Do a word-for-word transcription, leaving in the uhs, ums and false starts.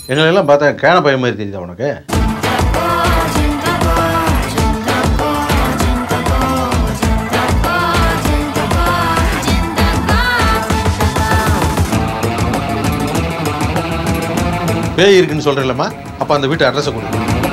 எங்களெல்லாம் பார்த்தா கேன பையன் மாதிரி தெரியுதா உனக்கு? பேய் இருக்குன்னு சொல்கிறேன்லம்மா, அப்போ அந்த வீட்டு அட்ரஸை கொடு.